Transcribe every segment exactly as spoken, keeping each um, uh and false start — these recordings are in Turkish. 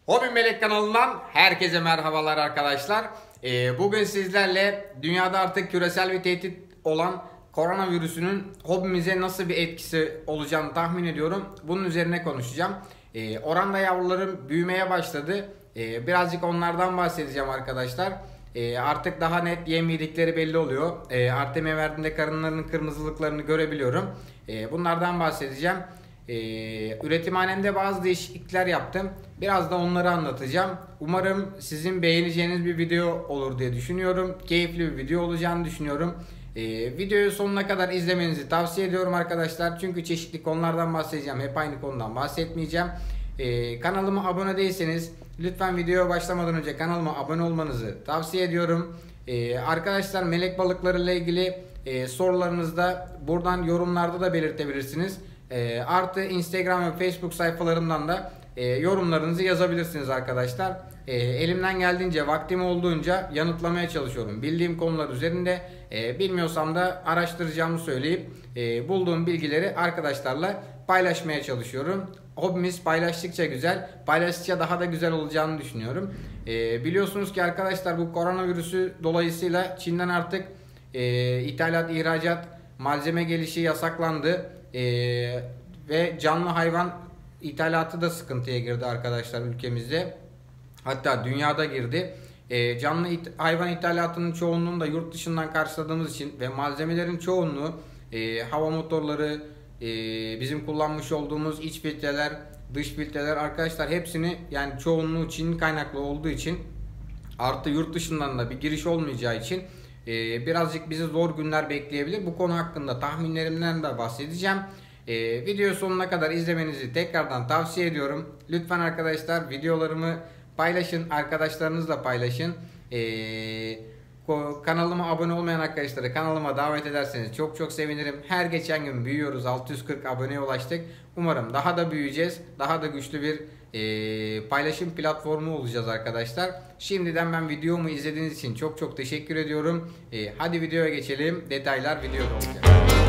Hobi Melek kanalından herkese merhabalar arkadaşlar. Ee, bugün sizlerle dünyada artık küresel bir tehdit olan koronavirüsünün hobimize nasıl bir etkisi olacağını tahmin ediyorum. Bunun üzerine konuşacağım. Ee, oranda yavrularım büyümeye başladı. Ee, birazcık onlardan bahsedeceğim arkadaşlar. Ee, artık daha net yem yedikleri belli oluyor. Ee, Artemia verdiğimde karınlarının kırmızılıklarını görebiliyorum. Ee, bunlardan bahsedeceğim. Ee, üretimhanemde bazı değişiklikler yaptım. Biraz da onları anlatacağım. Umarım sizin beğeneceğiniz bir video olur diye düşünüyorum. Keyifli bir video olacağını düşünüyorum. Ee, videoyu sonuna kadar izlemenizi tavsiye ediyorum arkadaşlar. Çünkü çeşitli konulardan bahsedeceğim. Hep aynı konudan bahsetmeyeceğim. Ee, kanalıma abone değilseniz lütfen videoya başlamadan önce kanalıma abone olmanızı tavsiye ediyorum. Ee, arkadaşlar melek balıkları ile ilgili e, sorularınızı da buradan yorumlarda da belirtebilirsiniz. E, artı Instagram ve Facebook sayfalarımdan da e, yorumlarınızı yazabilirsiniz arkadaşlar. E, elimden geldiğince, vaktim olduğunca yanıtlamaya çalışıyorum. Bildiğim konular üzerinde e, bilmiyorsam da araştıracağımı söyleyip e, bulduğum bilgileri arkadaşlarla paylaşmaya çalışıyorum. Hobimiz paylaştıkça güzel, paylaştıkça daha da güzel olacağını düşünüyorum. E, biliyorsunuz ki arkadaşlar bu koronavirüsü dolayısıyla Çin'den artık e, ithalat, ihracat, malzeme gelişi yasaklandı. Ee, ve canlı hayvan ithalatı da sıkıntıya girdi arkadaşlar ülkemizde. Hatta dünyada girdi. Ee, canlı it hayvan ithalatının çoğunluğunu da yurt dışından karşıladığımız için ve malzemelerin çoğunluğu e, hava motorları, e, bizim kullanmış olduğumuz iç filtreler, dış filtreler arkadaşlar hepsini, yani çoğunluğu Çin kaynaklı olduğu için, artı yurt dışından da bir giriş olmayacağı için Ee, birazcık bizi zor günler bekleyebilir. Bu konu hakkında tahminlerimden de bahsedeceğim. Ee, video sonuna kadar izlemenizi tekrardan tavsiye ediyorum. Lütfen arkadaşlar videolarımı paylaşın. Arkadaşlarınızla paylaşın. Ee, kanalıma abone olmayan arkadaşları kanalıma davet ederseniz çok çok sevinirim. Her geçen gün büyüyoruz. altı yüz kırk aboneye ulaştık. Umarım daha da büyüyeceğiz. Daha da güçlü bir e, paylaşım platformu olacağız arkadaşlar. Şimdiden ben videomu izlediğiniz için çok çok teşekkür ediyorum. E, hadi videoya geçelim. Detaylar videoda olacak.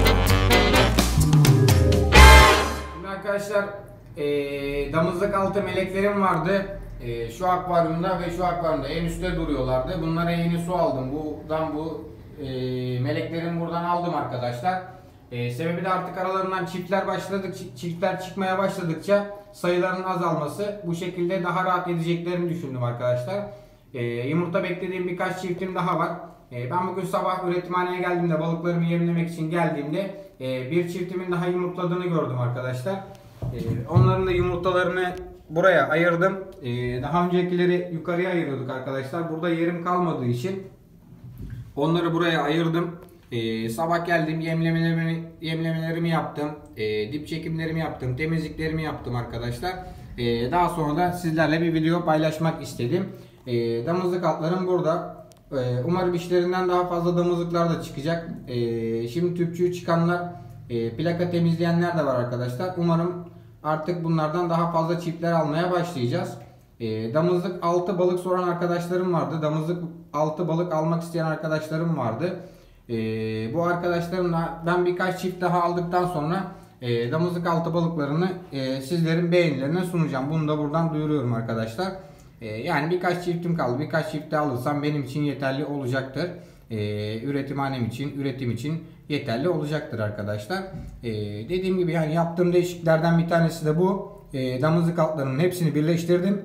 Şimdi arkadaşlar e, damızlık altı meleklerim vardı. E, şu akvaryumda ve şu akvaryumda en üstte duruyorlardı. Bunlara yeni su aldım. Buradan bu e, meleklerimi buradan aldım arkadaşlar. E, sebebi de artık aralarından çiftler başladık, çiftler çıkmaya başladıkça sayıların azalması, bu şekilde daha rahat edeceklerini düşündüm arkadaşlar. E, yumurta beklediğim birkaç çiftim daha var. E, ben bugün sabah üretimhaneye geldiğimde, balıklarımı yemlemek için geldiğimde e, bir çiftimin daha yumurtladığını gördüm arkadaşlar. E, onların da yumurtalarını buraya ayırdım. E, daha öncekileri yukarıya ayırıyorduk arkadaşlar. Burada yerim kalmadığı için onları buraya ayırdım. Ee, sabah geldim, yemlemelerimi, yemlemelerimi yaptım, ee, dip çekimlerimi yaptım, temizliklerimi yaptım arkadaşlar. Ee, daha sonra da sizlerle bir video paylaşmak istedim. Ee, damızlık altlarım burada. Ee, umarım işlerinden daha fazla damızlıklar da çıkacak. Ee, şimdi tüpçüğü çıkanlar, e, plaka temizleyenler de var arkadaşlar. Umarım artık bunlardan daha fazla çiftler almaya başlayacağız. Ee, damızlık altı balık soran arkadaşlarım vardı. Damızlık altı balık almak isteyen arkadaşlarım vardı. Ee, bu arkadaşlarımla ben birkaç çift daha aldıktan sonra e, damızlık altı balıklarını e, sizlerin beğenilerine sunacağım. Bunu da buradan duyuruyorum arkadaşlar. E, yani birkaç çiftim kaldı. Birkaç çift daha alırsam benim için yeterli olacaktır. E, üretimhanem için, üretim için yeterli olacaktır arkadaşlar. E, dediğim gibi yani yaptığım değişikliklerden bir tanesi de bu. E, damızlık altlarının hepsini birleştirdim.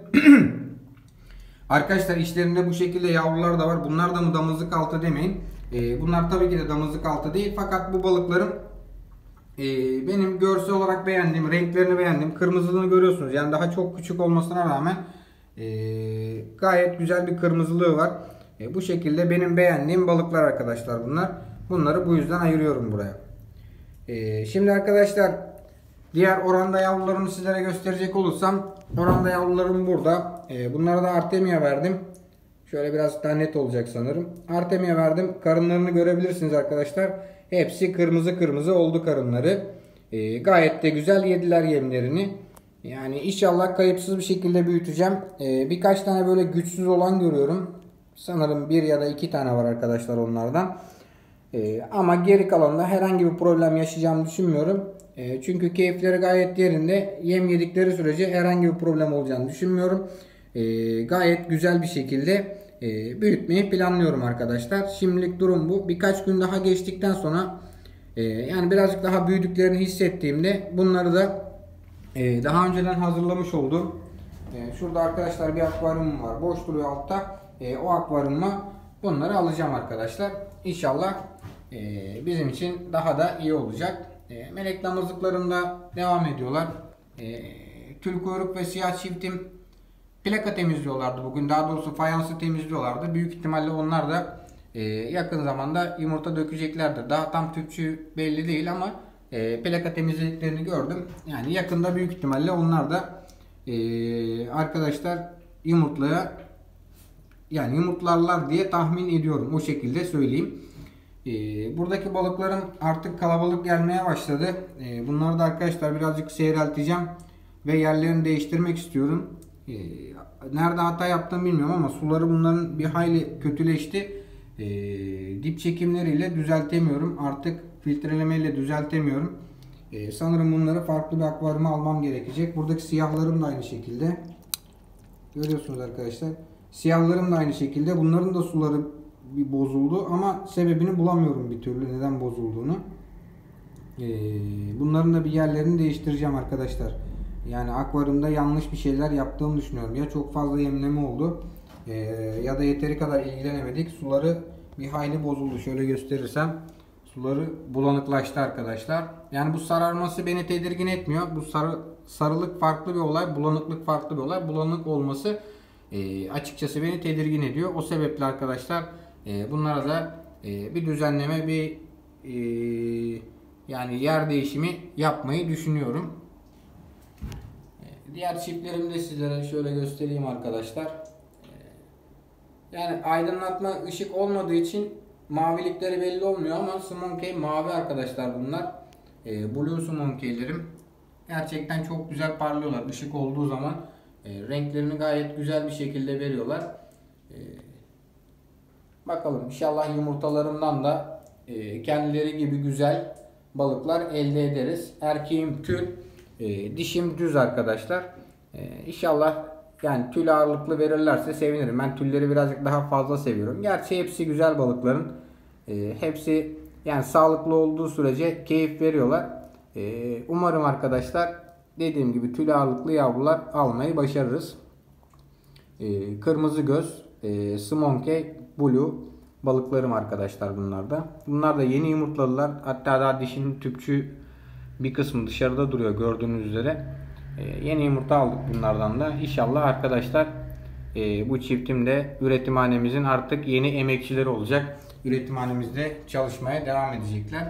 Arkadaşlar işlerinde bu şekilde yavrular da var. Bunlar da mı damızlık altı demeyin. Bunlar tabii ki de damızlık altı değil, fakat bu balıklarım benim görsel olarak beğendiğim, renklerini beğendiğim, kırmızılığını görüyorsunuz. Yani daha çok küçük olmasına rağmen gayet güzel bir kırmızılığı var. Bu şekilde benim beğendiğim balıklar arkadaşlar bunlar. Bunları bu yüzden ayırıyorum buraya. Şimdi arkadaşlar diğer oranda yavrularımı sizlere gösterecek olursam, oranda yavrularım burada. Bunlara da Artemia verdim. Şöyle biraz daha net olacak sanırım. Artemia verdim. Karınlarını görebilirsiniz arkadaşlar. Hepsi kırmızı kırmızı oldu karınları. Ee, gayet de güzel yediler yemlerini. Yani inşallah kayıpsız bir şekilde büyüteceğim. Ee, birkaç tane böyle güçsüz olan görüyorum. Sanırım bir ya da iki tane var arkadaşlar onlardan. Ee, ama geri kalanında herhangi bir problem yaşayacağımı düşünmüyorum. Ee, çünkü keyifleri gayet yerinde. Yem yedikleri sürece herhangi bir problem olacağını düşünmüyorum. e, gayet güzel bir şekilde e, büyütmeyi planlıyorum arkadaşlar. Şimdilik durum bu. Birkaç gün daha geçtikten sonra e, yani birazcık daha büyüdüklerini hissettiğimde bunları da e, daha önceden hazırlamış olduğum e, şurada arkadaşlar bir akvaryum var. Boş duruyor altta. E, o akvaryuma bunları alacağım arkadaşlar. İnşallah e, bizim için daha da iyi olacak. E, melek damızlıklarında devam ediyorlar. E, tül kuyruk ve siyah çiftim plaka temizliyorlardı bugün. Daha doğrusu fayansı temizliyorlardı. Büyük ihtimalle onlar da e, yakın zamanda yumurta dökeceklerdir. Daha tam tüpçü belli değil ama e, plaka temizlediklerini gördüm. Yani yakında büyük ihtimalle onlar da e, arkadaşlar yumurtlaya yani yumurtlarlar diye tahmin ediyorum. O şekilde söyleyeyim. E, buradaki balıklarım artık kalabalık gelmeye başladı. E, bunları da arkadaşlar birazcık seyrelteceğim ve yerlerini değiştirmek istiyorum. E, nerede hata yaptığımı bilmiyorum ama suları bunların bir hayli kötüleşti. E, dip çekimleriyle düzeltemiyorum. Artık filtrelemeyle düzeltemiyorum. E, sanırım bunları farklı bir akvaryuma almam gerekecek. Buradaki siyahlarım da aynı şekilde. Görüyorsunuz arkadaşlar. Siyahlarım da aynı şekilde. Bunların da suları bir bozuldu ama sebebini bulamıyorum bir türlü neden bozulduğunu. E, bunların da bir yerlerini değiştireceğim arkadaşlar. Yani akvaryumda yanlış bir şeyler yaptığımı düşünüyorum. Ya çok fazla yemleme oldu e, ya da yeteri kadar ilgilenemedik. Suları bir hayli bozuldu. Şöyle gösterirsem suları bulanıklaştı arkadaşlar. Yani bu sararması beni tedirgin etmiyor. Bu sarı, sarılık farklı bir olay, bulanıklık farklı bir olay. Bulanık olması e, açıkçası beni tedirgin ediyor. O sebeple arkadaşlar e, bunlara da e, bir düzenleme, bir e, yani yer değişimi yapmayı düşünüyorum. Diğer çiftlerimi de sizlere şöyle göstereyim arkadaşlar. Yani aydınlatma ışık olmadığı için mavilikleri belli olmuyor ama Smonkey mavi arkadaşlar bunlar. E, Blue Smonkey'lerim. Gerçekten çok güzel parlıyorlar. Işık olduğu zaman e, renklerini gayet güzel bir şekilde veriyorlar. E, bakalım inşallah yumurtalarından da e, kendileri gibi güzel balıklar elde ederiz. Erkeğim tül, e, dişim düz arkadaşlar. E, inşallah yani tül ağırlıklı verirlerse sevinirim. Ben tülleri birazcık daha fazla seviyorum. Gerçi hepsi güzel balıkların. E, hepsi yani sağlıklı olduğu sürece keyif veriyorlar. E, umarım arkadaşlar dediğim gibi tül ağırlıklı yavrular almayı başarırız. E, kırmızı göz, e, Smonkey, Blue balıklarım arkadaşlar bunlar da. Bunlar da yeni yumurtladılar. Hatta daha dişinin tüpçü bir kısmı dışarıda duruyor gördüğünüz üzere. Ee, yeni yumurta aldık bunlardan da. İnşallah arkadaşlar e, bu çiftimde üretimhanemizin artık yeni emekçileri olacak. Üretimhanemizde çalışmaya devam edecekler.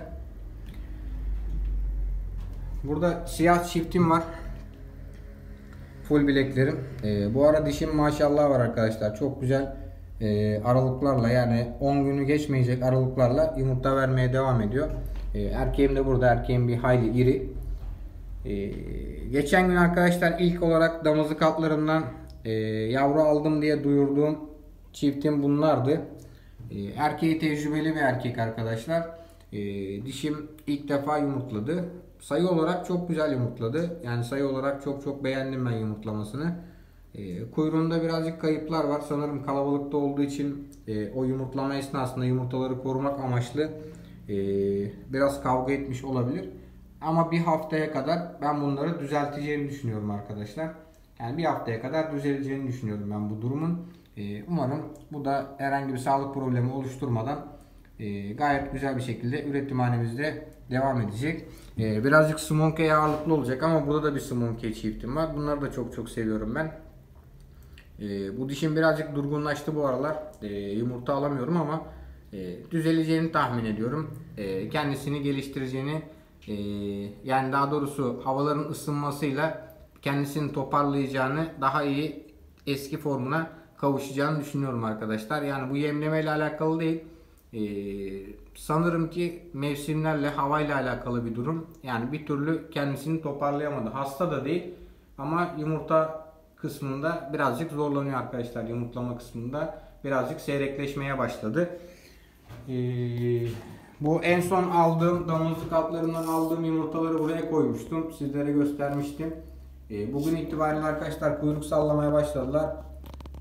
Burada siyah çiftim var. Full bileklerim. Ee, bu ara dişim maşallah var arkadaşlar. Çok güzel e, aralıklarla yani on günü geçmeyecek aralıklarla yumurta vermeye devam ediyor. E, erkeğim de burada. Erkeğim bir hayli iri. E, geçen gün arkadaşlar ilk olarak damızlık altlarından e, yavru aldım diye duyurduğum çiftim bunlardı. E, erkeği tecrübeli bir erkek arkadaşlar. E, dişim ilk defa yumurtladı. Sayı olarak çok güzel yumurtladı. Yani sayı olarak çok çok beğendim ben yumurtlamasını. E, kuyruğunda birazcık kayıplar var. Sanırım kalabalıkta olduğu için e, o yumurtlama esnasında yumurtaları korumak amaçlı e, biraz kavga etmiş olabilir. Ama bir haftaya kadar ben bunları düzelteceğini düşünüyorum arkadaşlar. Yani bir haftaya kadar düzeleceğini düşünüyorum ben bu durumun. E, umarım bu da herhangi bir sağlık problemi oluşturmadan e, gayet güzel bir şekilde üretimhanemizde devam edecek. E, birazcık Smonkey ağırlıklı olacak ama burada da bir Smonkey çiftim var. Bunları da çok çok seviyorum ben. E, bu dişim birazcık durgunlaştı bu aralar. E, yumurta alamıyorum ama e, düzeleceğini tahmin ediyorum. E, kendisini geliştireceğini e, yani daha doğrusu havaların ısınmasıyla kendisini toparlayacağını, daha iyi eski formuna kavuşacağını düşünüyorum arkadaşlar. Yani bu yemleme ile alakalı değil. Ee, sanırım ki mevsimlerle, havayla alakalı bir durum. Yani bir türlü kendisini toparlayamadı. Hasta da değil ama yumurta kısmında birazcık zorlanıyor arkadaşlar. Yumurtlama kısmında birazcık seyrekleşmeye başladı. Ee, bu en son aldığım damızlık altlarından aldığım yumurtaları buraya koymuştum. Sizlere göstermiştim. Ee, bugün itibariyle arkadaşlar kuyruk sallamaya başladılar.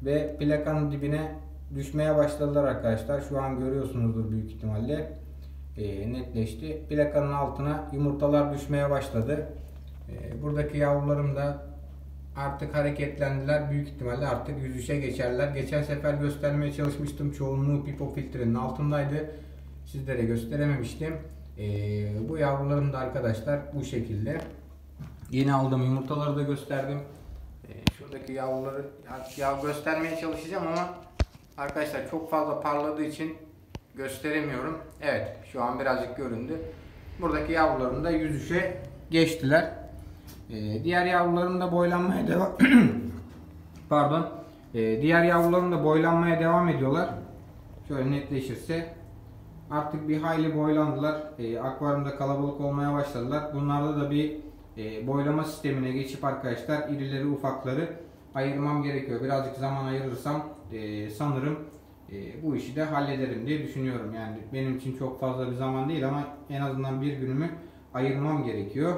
ve plakanın dibine düşmeye başladılar arkadaşlar. Şu an görüyorsunuzdur büyük ihtimalle. E, netleşti. Plakanın altına yumurtalar düşmeye başladı. E, buradaki yavrularım da artık hareketlendiler. Büyük ihtimalle artık yüzüşe geçerler. Geçen sefer göstermeye çalışmıştım. Çoğunluğu pipo filtrenin altındaydı. Sizlere gösterememiştim. E, bu yavrularım da arkadaşlar bu şekilde. Yeni aldığım yumurtaları da gösterdim. E, şuradaki yavruları ya göstermeye çalışacağım ama arkadaşlar çok fazla parladığı için gösteremiyorum. Evet, şu an birazcık göründü. Buradaki yavrularım da yüzüşe geçtiler. Ee, diğer yavrularım da boylanmaya devam pardon. Ee, diğer yavrularım da boylanmaya devam ediyorlar. Şöyle netleşirse artık bir hayli boylandılar. Ee, akvaryumda kalabalık olmaya başladılar. Bunlarda da bir e, boylama sistemine geçip arkadaşlar irileri ufakları ayırmam gerekiyor. Birazcık zaman ayırırsam e, sanırım e, bu işi de hallederim diye düşünüyorum. Yani benim için çok fazla bir zaman değil ama en azından bir günümü ayırmam gerekiyor.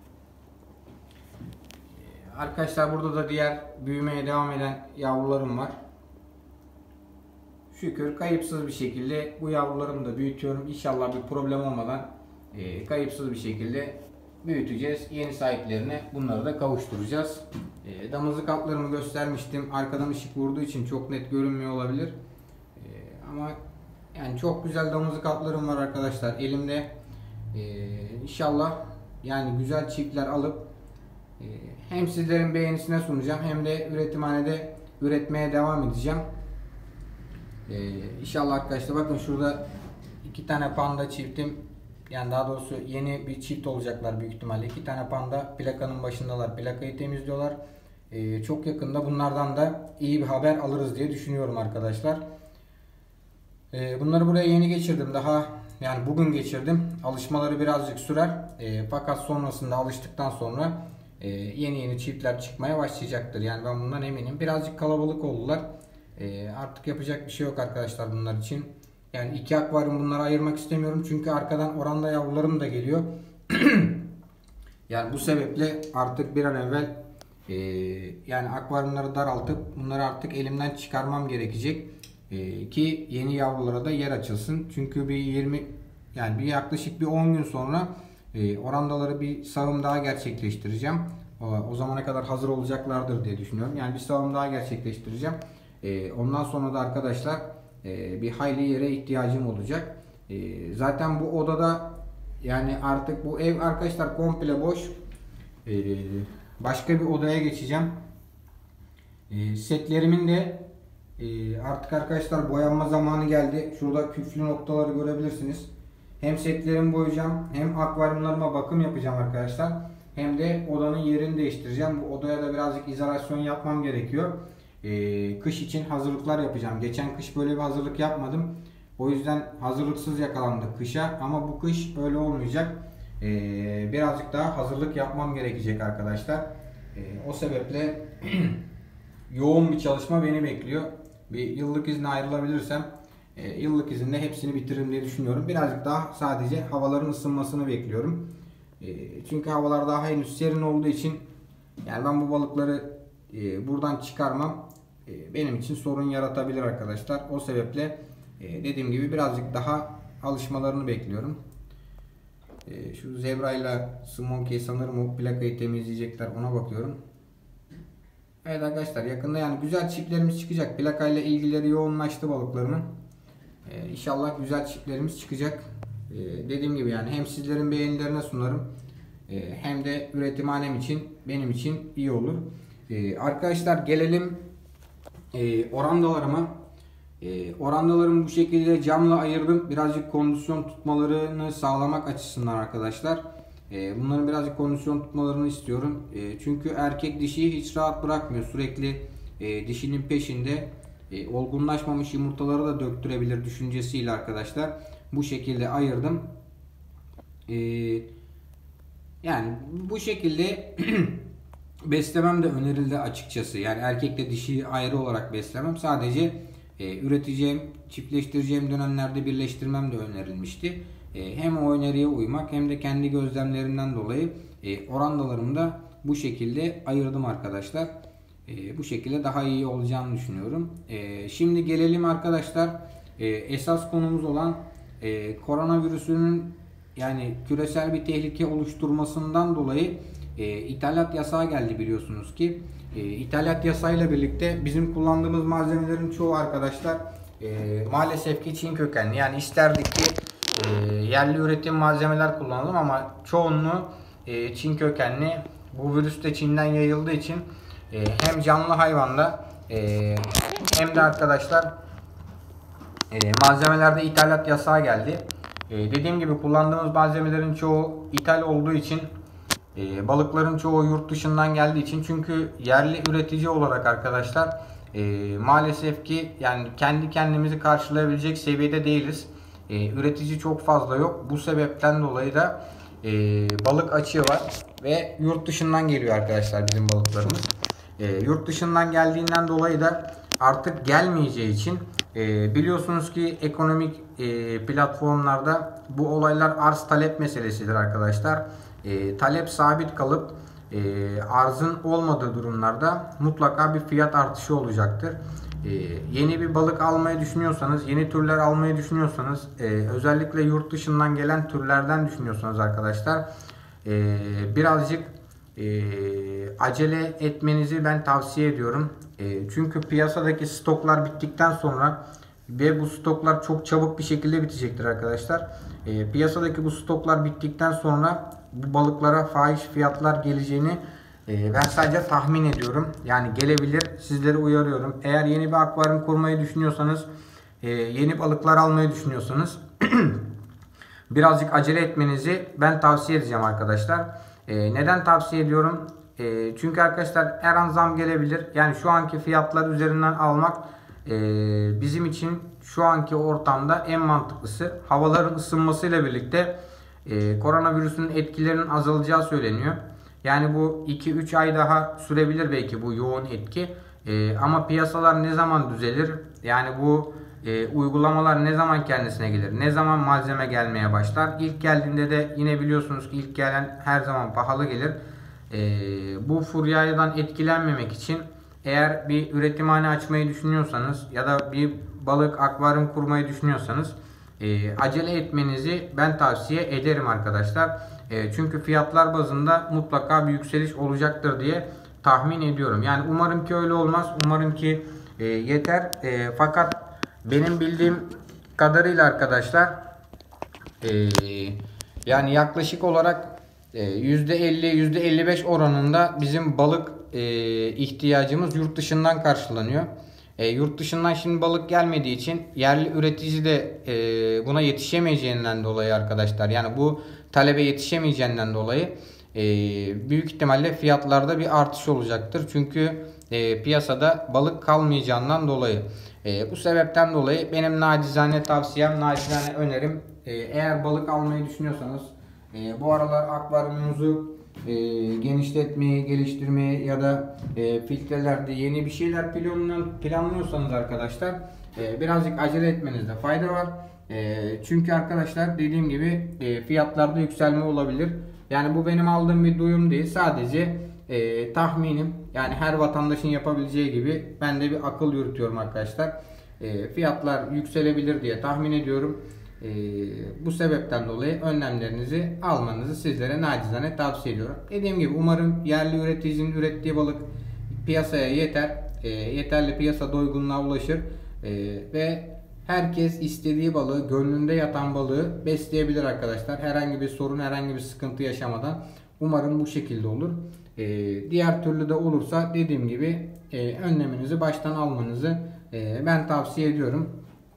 E, arkadaşlar burada da diğer büyümeye devam eden yavrularım var. Şükür kayıpsız bir şekilde bu yavrularımı da büyütüyorum. İnşallah bir problem olmadan e, kayıpsız bir şekilde büyüteceğiz. Yeni sahiplerine bunları da kavuşturacağız. E, damızlık altlarımı göstermiştim. Arkadan ışık vurduğu için çok net görünmüyor olabilir. E, ama yani çok güzel damızlık altlarım var arkadaşlar elimde. E, inşallah yani güzel çiftler alıp e, hem sizlerin beğenisine sunacağım hem de üretimhanede üretmeye devam edeceğim. E, inşallah arkadaşlar bakın şurada iki tane panda çiftim. Yani daha doğrusu yeni bir çift olacaklar büyük ihtimalle. İki tane panda plakanın başındalar. Plakayı temizliyorlar. Ee, çok yakında bunlardan da iyi bir haber alırız diye düşünüyorum arkadaşlar. Ee, bunları buraya yeni geçirdim. Daha yani bugün geçirdim. Alışmaları birazcık sürer. Ee, fakat sonrasında alıştıktan sonra e, yeni yeni çiftler çıkmaya başlayacaktır. Yani ben bundan eminim. Birazcık kalabalık oldular. Ee, artık yapacak bir şey yok arkadaşlar bunlar için. Yani iki akvaryum bunları ayırmak istemiyorum. Çünkü arkadan oranda yavrularım da geliyor. Yani bu sebeple artık bir an evvel e, yani akvaryumları daraltıp bunları artık elimden çıkarmam gerekecek. E, ki yeni yavrulara da yer açılsın. Çünkü bir yirmi yani bir yaklaşık bir on gün sonra e, orandaları bir sağım daha gerçekleştireceğim. O, o zamana kadar hazır olacaklardır diye düşünüyorum. Yani bir sağım daha gerçekleştireceğim. E, ondan sonra da arkadaşlar bir hayli yere ihtiyacım olacak. Zaten bu odada yani artık bu ev arkadaşlar komple boş. Başka bir odaya geçeceğim. Setlerimin de artık arkadaşlar boyanma zamanı geldi. Şurada küflü noktaları görebilirsiniz. Hem setlerimi boyayacağım hem akvaryumlarıma bakım yapacağım arkadaşlar. Hem de odanın yerini değiştireceğim. Bu odaya da birazcık izolasyon yapmam gerekiyor. Ee, kış için hazırlıklar yapacağım. Geçen kış böyle bir hazırlık yapmadım. O yüzden hazırlıksız yakalandık kışa. Ama bu kış öyle olmayacak. Ee, birazcık daha hazırlık yapmam gerekecek arkadaşlar. Ee, o sebeple yoğun bir çalışma beni bekliyor. Bir yıllık izne ayrılabilirsem e, yıllık izinde hepsini bitiririm diye düşünüyorum. Birazcık daha sadece havaların ısınmasını bekliyorum. E, çünkü havalar daha henüz serin olduğu için yani ben bu balıkları e, buradan çıkarmam benim için sorun yaratabilir arkadaşlar. O sebeple dediğim gibi birazcık daha alışmalarını bekliyorum. Şu zebra ile smonkey sanırım o plakayı temizleyecekler, ona bakıyorum. Evet arkadaşlar yakında yani güzel çiftlerimiz çıkacak. Plakayla ilgileri yoğunlaştı balıklarının. İnşallah güzel çiftlerimiz çıkacak. Dediğim gibi yani hem sizlerin beğenilerine sunarım hem de üretimhanem için benim için iyi olur. Arkadaşlar gelelim E, orandalarıma. E, orandalarımı bu şekilde camla ayırdım. Birazcık kondisyon tutmalarını sağlamak açısından arkadaşlar. E, bunların birazcık kondisyon tutmalarını istiyorum. E, çünkü erkek dişiyi hiç rahat bırakmıyor. Sürekli e, dişinin peşinde. E, olgunlaşmamış yumurtaları da döktürebilir düşüncesiyle arkadaşlar. Bu şekilde ayırdım. E, yani bu şekilde beslemem de önerildi açıkçası. Yani erkekle dişiyi ayrı olarak beslemem. Sadece e, üreteceğim, çiftleştireceğim dönemlerde birleştirmem de önerilmişti. E, hem o öneriye uymak hem de kendi gözlemlerimden dolayı e, orandalarımı da bu şekilde ayırdım arkadaşlar. E, bu şekilde daha iyi olacağını düşünüyorum. E, şimdi gelelim arkadaşlar e, esas konumuz olan e, koronavirüsünün yani küresel bir tehlike oluşturmasından dolayı e, ithalat yasağı geldi biliyorsunuz ki. E, ithalat yasağıyla birlikte bizim kullandığımız malzemelerin çoğu arkadaşlar e, maalesef ki Çin kökenli. Yani isterdik ki e, yerli üretim malzemeler kullanalım ama çoğunluğu e, Çin kökenli. Bu virüs de Çin'den yayıldığı için e, hem canlı hayvanda e, hem de arkadaşlar e, malzemelerde ithalat yasağı geldi. E, dediğim gibi kullandığımız malzemelerin çoğu ithal olduğu için e, balıkların çoğu yurt dışından geldiği için, çünkü yerli üretici olarak arkadaşlar e, maalesef ki yani kendi kendimizi karşılayabilecek seviyede değiliz. E, üretici çok fazla yok. Bu sebepten dolayı da e, balık açığı var ve yurt dışından geliyor arkadaşlar bizim balıklarımız. E, yurt dışından geldiğinden dolayı da artık gelmeyeceği için e, biliyorsunuz ki ekonomik e, platformlarda bu olaylar arz talep meselesidir arkadaşlar. E, talep sabit kalıp e, arzın olmadığı durumlarda mutlaka bir fiyat artışı olacaktır. E, yeni bir balık almayı düşünüyorsanız, yeni türler almayı düşünüyorsanız, e, özellikle yurt dışından gelen türlerden düşünüyorsanız arkadaşlar e, birazcık e, acele etmenizi ben tavsiye ediyorum. E, çünkü piyasadaki stoklar bittikten sonra ve bu stoklar çok çabuk bir şekilde bitecektir arkadaşlar. E, piyasadaki bu stoklar bittikten sonra bu balıklara fahiş fiyatlar geleceğini e, ben sadece tahmin ediyorum. Yani gelebilir. Sizleri uyarıyorum. Eğer yeni bir akvaryum kurmayı düşünüyorsanız, e, yeni balıklar almayı düşünüyorsanız birazcık acele etmenizi ben tavsiye edeceğim arkadaşlar. E, neden tavsiye ediyorum? E, çünkü arkadaşlar her an zam gelebilir. Yani şu anki fiyatlar üzerinden almak e, bizim için şu anki ortamda en mantıklısı. Havaların ısınmasıyla birlikte e, koronavirüsün etkilerinin azalacağı söyleniyor. Yani bu iki üç ay daha sürebilir belki bu yoğun etki. E, ama piyasalar ne zaman düzelir? Yani bu e, uygulamalar ne zaman kendisine gelir? Ne zaman malzeme gelmeye başlar? İlk geldiğinde de yine biliyorsunuz ki ilk gelen her zaman pahalı gelir. E, bu furyadan etkilenmemek için eğer bir üretimhane açmayı düşünüyorsanız ya da bir balık akvaryum kurmayı düşünüyorsanız e, acele etmenizi ben tavsiye ederim arkadaşlar. E, çünkü fiyatlar bazında mutlaka bir yükseliş olacaktır diye tahmin ediyorum. Yani umarım ki öyle olmaz. Umarım ki e, yeter. E, fakat benim bildiğim kadarıyla arkadaşlar e, yani yaklaşık olarak e, yüzde elli yüzde elli beş oranında bizim balık e, ihtiyacımız yurt dışından karşılanıyor. E, yurt dışından şimdi balık gelmediği için yerli üretici de e, buna yetişemeyeceğinden dolayı arkadaşlar, yani bu talebe yetişemeyeceğinden dolayı e, büyük ihtimalle fiyatlarda bir artış olacaktır. Çünkü e, piyasada balık kalmayacağından dolayı. E, bu sebepten dolayı benim nacizane tavsiyem, nacizane önerim, e, eğer balık almayı düşünüyorsanız e, bu aralar akvaryumunuzu e, genişletmeyi, geliştirmeyi ya da e, filtrelerde yeni bir şeyler planlan, planlıyorsanız arkadaşlar e, birazcık acele etmenizde fayda var. E, çünkü arkadaşlar dediğim gibi e, fiyatlarda yükselme olabilir. Yani bu benim aldığım bir duyum değil, sadece e, tahminim. Yani her vatandaşın yapabileceği gibi ben de bir akıl yürütüyorum arkadaşlar. E, fiyatlar yükselebilir diye tahmin ediyorum. Ee, bu sebepten dolayı önlemlerinizi almanızı sizlere nacizane tavsiye ediyorum. Dediğim gibi umarım yerli üreticinin ürettiği balık piyasaya yeter. E, yeterli piyasa doygunluğa ulaşır. E, ve herkes istediği balığı, gönlünde yatan balığı besleyebilir arkadaşlar. Herhangi bir sorun, herhangi bir sıkıntı yaşamadan. Umarım bu şekilde olur. E, diğer türlü de olursa dediğim gibi e, önleminizi baştan almanızı e, ben tavsiye ediyorum.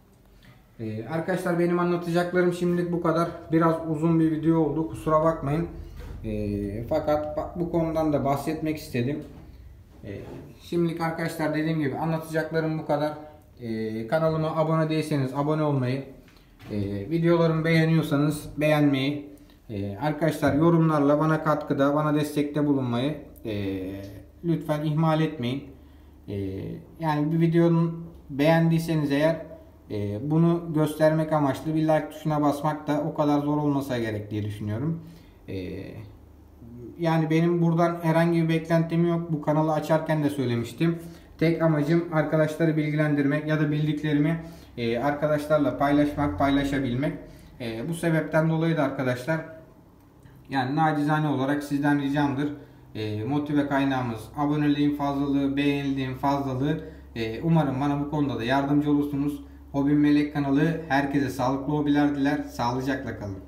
Ee, arkadaşlar benim anlatacaklarım şimdilik bu kadar. Biraz uzun bir video oldu, kusura bakmayın. Ee, fakat bak, bu konudan da bahsetmek istedim. Ee, şimdilik arkadaşlar dediğim gibi anlatacaklarım bu kadar. Ee, kanalıma abone değilseniz abone olmayı, e, videolarımı beğeniyorsanız beğenmeyi, e, arkadaşlar yorumlarla bana katkıda, bana destekte bulunmayı e, lütfen ihmal etmeyin. E, yani bir videonun beğendiyseniz eğer, bunu göstermek amaçlı bir like tuşuna basmak da o kadar zor olmasa gerek diye düşünüyorum. Yani benim buradan herhangi bir beklentim yok. Bu kanalı açarken de söylemiştim. Tek amacım arkadaşları bilgilendirmek ya da bildiklerimi e, arkadaşlarla paylaşmak, paylaşabilmek. E, bu sebepten dolayı da arkadaşlar, yani nacizane olarak sizden ricamdır. E, motive kaynağımız aboneliğin fazlalığı, beğenildiğin fazlalığı. E, umarım bana bu konuda da yardımcı olursunuz. Hobim Melek kanalı herkese sağlıklı hobiler diler. Sağlıcakla kalın.